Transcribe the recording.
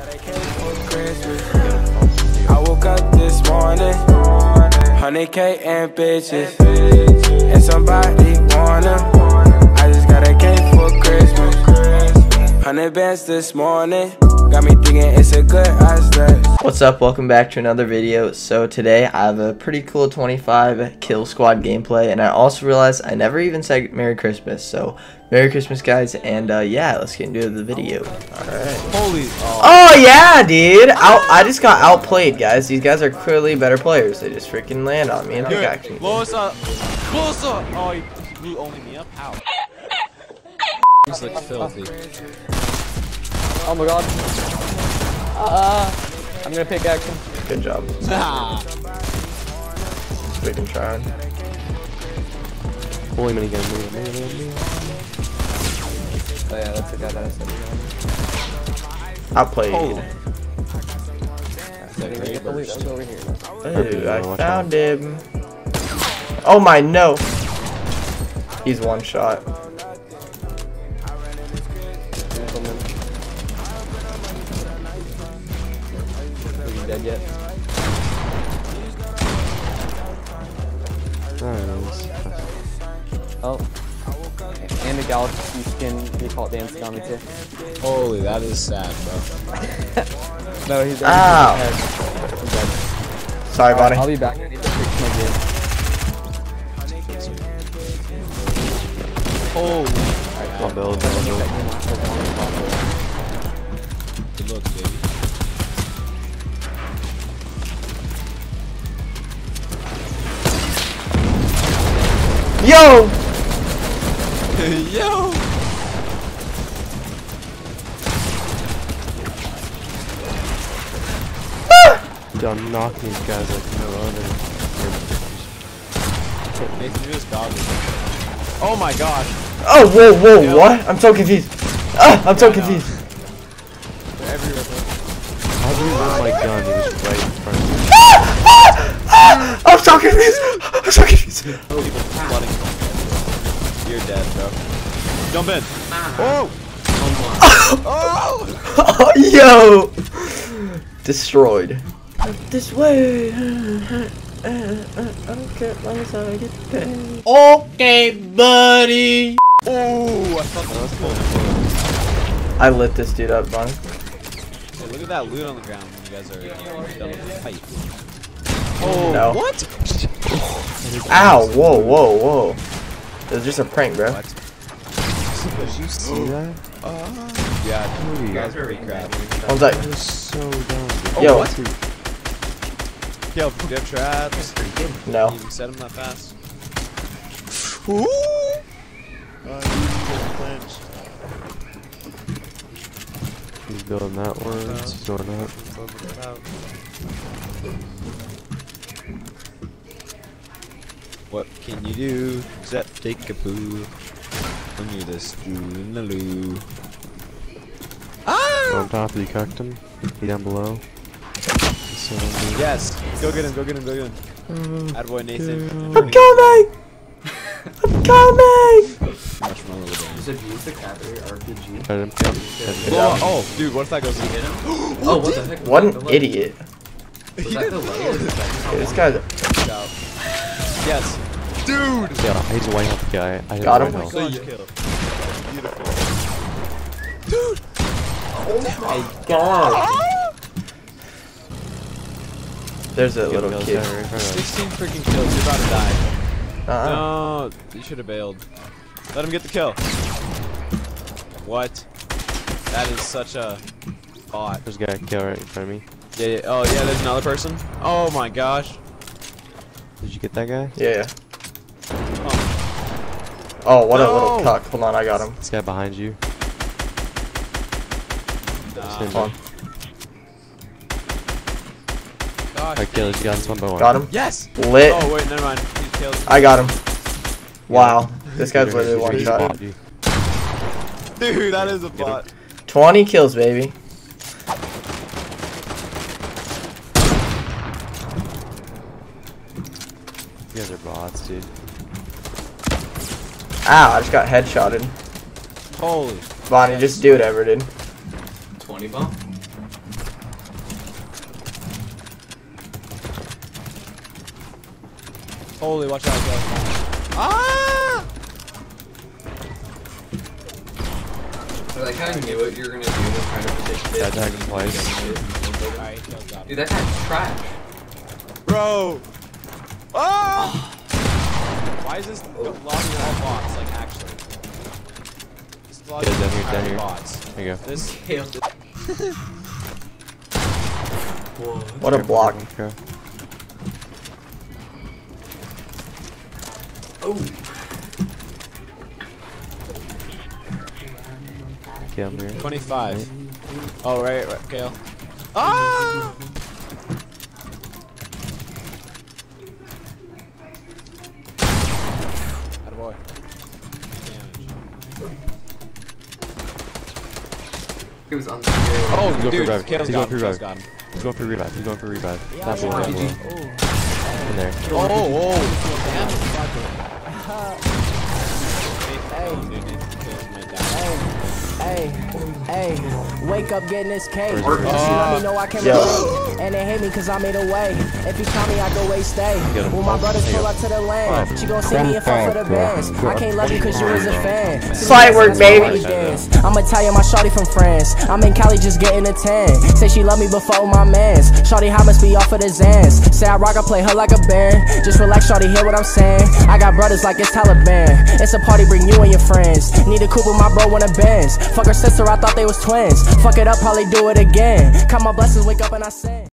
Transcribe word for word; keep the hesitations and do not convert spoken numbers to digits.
I woke up this morning, one hundred K and bitches, and somebody wanna. I just got a cake for Christmas, one hundred bands this morning. Got me thinking it's a good idea. What's up? Welcome back to another video. So today I have a pretty cool twenty-five kill squad gameplay, and I also realized I never even said Merry Christmas. So Merry Christmas, guys, and uh, yeah, let's get into the video. All right. Holy! Oh, oh yeah, dude! Out, I just got outplayed, guys. These guys are clearly better players. They just freaking land on me and pickaxe me. Close up! Close up! Oh, you blew only me up. Ow! He's like filthy. Oh my god. Uh, I'm gonna pick action. Good job. Ah. We can try. Holy minigun, minigun, minigun, minigun. Oh yeah, that's the guy that I said. Outplayed. Oh. That was over here. Dude, I found him. Oh my no. He's one shot. Dead yet? Oh, and the galaxy skin default dancing on me too. Holy, that is sad, bro. No, he's dead. Ow. He's dead. Sorry, buddy. I'll be back. I need to fix my game. Holy. I'll build. Good luck, baby. Yo! Yo! I'm knocking these guys like no other. Nathan, you just dodged it. Oh my gosh! Oh, whoa, whoa, Yo. what? I'm so confused. Ah, I'm so Yeah, confused. They're everywhere. How do you move my gun? He was right in front of me. Ah, ah, ah, I'm so confused. I'm so confused. People flooding. You're dead, bro. Jump in. Oh! Oh! Oh, yo! Destroyed. This way. Okay, as long as I get paid. Okay, buddy. Oh! I thought that was cool. I lit this dude up, Bonnie. Hey, look at that loot on the ground when you guys are done with the fight. Oh, No. what? Ow! Whoa, whoa, whoa! It was just a prank, bro. What? Did you see that? Uh, yeah, you guys are pretty crap. One sec. That was so dumb. Oh, Yo. what? Yo, do you have traps? No. Can you set them that fast? He's building that one. He's going up. What can you do except take a poo when you're this in the loo? Ah! On top, you cucked him. He down below. So, Yes! Go get him, go get him, go get him. Attaboy Nathan. I'm coming! I'm coming! Marshmallow with him. Said use the category R P G. Cut him, cut him. Oh, oh, dude, what if that goes in? Oh, what the heck? What an idiot. Was that the layer? Dude, this guy's Yes. Dude! Yeah, he's a white health guy. I hit Got a him. white health. Clutch kill. Beautiful. Dude! Oh my god. There's a little Kills kid. guy right in front of us. sixteen freaking kills, you're about to die. Uh-uh. No, you should have bailed. Let him get the kill. What? That is such a bot. There's a guy kill right in front of me. Yeah, yeah. Oh, yeah, there's another person. Oh my gosh. Did you get that guy? Yeah, yeah. Oh, Oh, what a No. little cuck. Hold on, I got him. This guy behind you. nah. Same Hold on. Gosh. I killed this guy one by one. Got him. Yes! Lit. Oh, wait, never mind. He killed him. I got him. Wow. This guy's He's literally one he's shot. bought you. Dude, that is a bot. twenty kills, baby. You guys are bots, dude. Ow, I just got headshotted. Holy. Bonnie, just do whatever, dude. twenty bomb? Holy, watch out, guys. Ah! I like how I knew what you were gonna do to try to predict it. That tagged him twice. Alright, he killed got him. Dude, that guy's trash. Bro! Ah! Why is this lobby all bots? Like, actually. This lobby Yeah, down is here, down entirely here. bots. There you go. This. What a block. Go. Oh. Okay, I'm here. twenty-five. Oh, right, right, Kale. Ah! Attaboy. Damage. He was on the Oh, He's going dude, for revive. Kale's He's got going him. for Kale's revive. got him. He's going for revive. He's going for revive. Yeah, Not yeah, below, yeah. not below. In there. Oh, oh. Hey, Dude, Kale's my dad. hey, hey, wake up getting this cake. She Where's- let me know I can Yo. relate. And they hate me cause I made a way. If you call me, I go way stay. Get him. When my brothers There you pull go. up to the land, she gon' see me and fall for the bands. I can't love you cause you was a fan. Slight work, baby. I'ma tell you my shawty from France. I'm in Cali just getting a tan. Say she love me before my mans. Shawty, how must be off of the Zans. Say I rock, I play her like a band. Just relax, shawty, hear what I'm saying. I got brothers like it's Taliban. It's a party, bring you and your friends. Need a coupe with my bro when a Benz. Fuck her sister, I thought they was twins. Fuck it up, probably do it again. Count my blessings, wake up and I sing.